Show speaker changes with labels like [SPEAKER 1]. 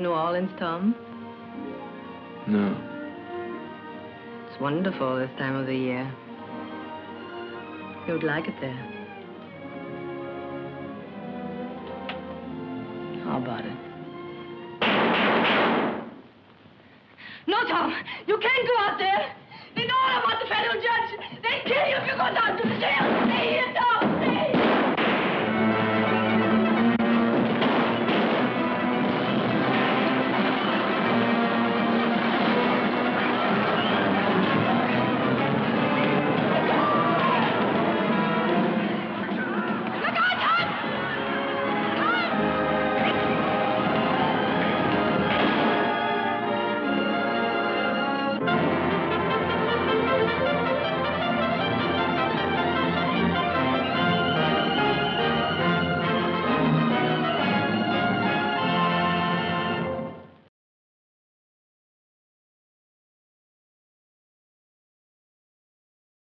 [SPEAKER 1] New Orleans, Tom?
[SPEAKER 2] No.
[SPEAKER 1] It's wonderful this time of the year. You'd like it there. How about it? No, Tom! You can't go out there! They know all about the federal judge! They'd kill you if you go down to the jail!